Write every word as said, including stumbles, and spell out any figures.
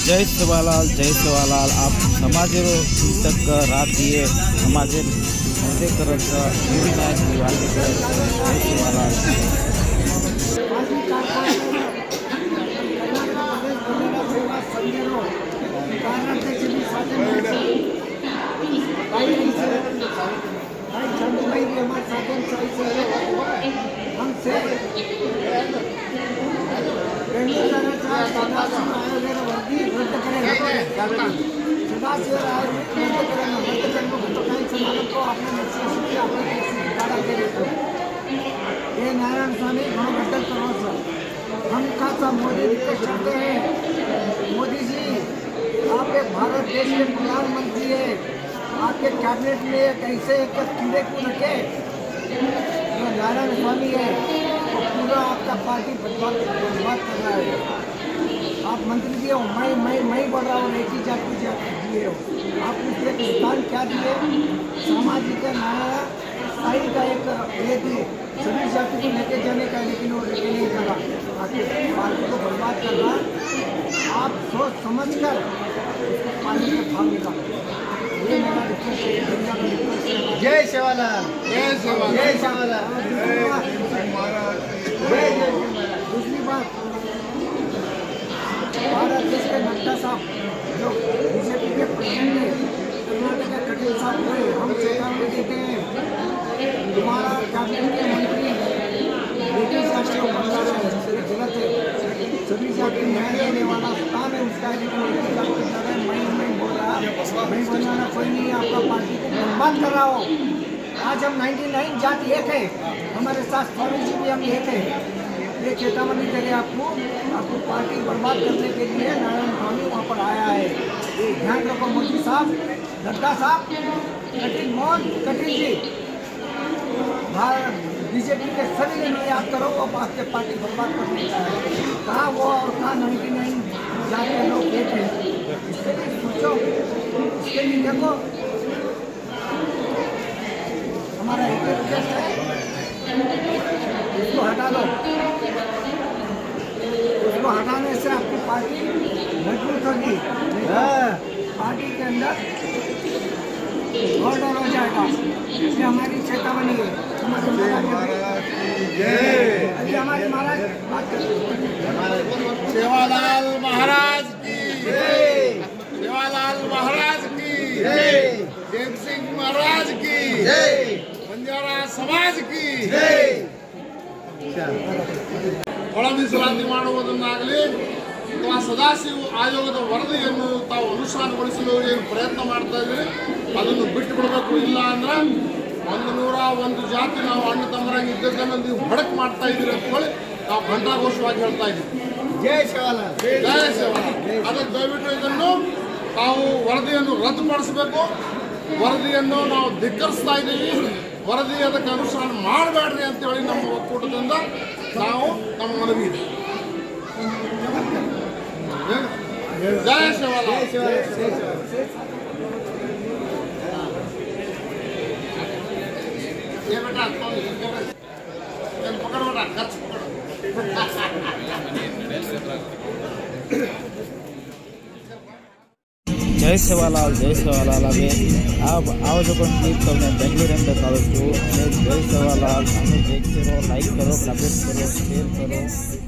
जय सेवालाल जय सेवालाल आप समाजेरो चिंतक रात दिए समाजे मोठे करत टीव्ही नाईन वाली जय सेवालाल नारायण स्वामी घणो करो सर हम खासा मोदी रिक्वेस्ट करते हैं, मोदी जी आप एक भारत देश के प्रधानमंत्री है, आपके कैबिनेट में कैसे एक कीड़े को रखे तो नारायण स्वामी है तो पूरा आपका पार्टी बर्बाद बर्बाद कर रहा है। आप मंत्री जी हो, मैं मैं मैं बोल रहा हूँ एक ही जाति दिए हो, आप उसके स्थान क्या दिए सामाजिक न्याय स्थायी का एक ये दिए सभी जाति को लेके जाने का, लेकिन वो लेके नहीं चला, आके पार्टी को बर्बाद कर रहा। आप सोच समझ कर उसको पानी में भाग निकालो, ये मेरा रिक्वेस्ट है। जय सेवालाल जय सेवालाल जय सेवालाल। दूसरी बात, भारत देश के नड्डा साहब जो बीजेपी के प्रेसिडेंट है, कर्नाटक के कटिल साहब हुए, हम चेतावनी देते हैं तुम्हारा कैबिनेट के मंत्री ब्रिटिश राष्ट्रीय उपाध्याय है, गलत है। सभी जाति न्याय देने वाला स्थान है उसका, लेकिन मैं नहीं बोल रहा, मैं बनाना कोई नहीं, आपका पार्टी को बर्बाद कर रहा हो। आज हम निन्यानवे जाति एक है, हमारे साथ स्वामी जी भी हम एक है। ये चेतावनी करे आपको, आपको पार्टी बर्बाद करने के लिए नारायण स्वामी वहाँ पर आया है। ये ध्यान रखो मोदी साहब, नड्डा साहब, कटिल मोहन कटिल जी, बीजेपी के सभी निर्णय आप करो, वो आपके पार्टी बर्बाद करने का है। कहाँ वो और कहाँ नहीं कि नहीं जाके लोग एक है, इसके लिए सोचो, इसके लिए देखो। हमारा एक रिक्वेस्ट है, उसको हटा दो, उसको हटाने से आपकी पार्टी मजबूत होगी, पार्टी के अंदर गड़बड़ हो जाएगा। ये हमारी चेतावनी है। हमारे महाराज बात करते सेवालाल महाराज की जय, सेवालाल महाराज की जय, देव सिंह महाराज की जय, बंजारा समाज की जय। ಒಳ ಮೀಸಲಾತಿ ಮಾಡುವುದನ್ನಾಗಲಿ ಅಥವಾ ಸದಾಶಿವ ಆಯೋಗದ ವರದಿಯನ್ನು ತಾವು ಅನುಷ್ಠಾನಗೊಳಿಸಲು ಏನು ಪ್ರಯತ್ನ ಮಾಡ್ತಾ ಇದ್ದೀರಿ ಅದನ್ನು ಬಿಟ್ಟು ಬಿಡಬೇಕು. ಇಲ್ಲ ಅಂದ್ರೆ ಒಂದು ನೂರ ಒಂದು ಜಾತಿ ನಾವು ಅಣ್ಣ ತಮ್ಮರಾಗಿ ಇದ್ದದ್ದನ್ನು ನೀವು ಬಡಕ್ ಮಾಡ್ತಾ ಇದ್ದೀರಿ ಅಂತ ಹೇಳಿ ನಾವು ಘಂಟಾಘೋಷವಾಗಿ ಹೇಳ್ತಾ ಇದ್ದೀವಿ. ಜಯ ಸೇವಾಲಾಲ್ ಜಯ ಸೇವಾಲಾಲ್. ಅದಕ್ಕೆ ದಯವಿಟ್ಟು ಇದನ್ನು ತಾವು ವರದಿಯನ್ನು ರದ್ದುಪಡಿಸಬೇಕು. ವರದಿಯನ್ನು ನಾವು ಧಿಕ್ಕರಿಸ್ತಾ ಇದ್ದೀವಿ. ವರದಿ ಅದಕ್ಕೆ ಅನುಷ್ಠಾನ ಮಾಡಬೇಡ್ರಿ ಅಂತೇಳಿ ನಮ್ಮ ಒಕ್ಕೂಟದಿಂದ ನಾವು ನಮ್ಮ ಮನವಿ ಇದೆ. ಜಯ ಸೇವಾಲಾಲ್. ये बेटा पकड़ बेटा खर्च पकड़। जय सेवालाल जय सेवालाल अभी आप आओ जो क्लिप तमने बेंगलुरु करो जय सेवालाल हमें देखते रहो, लाइक करो, कमेंट करो, शेयर करो।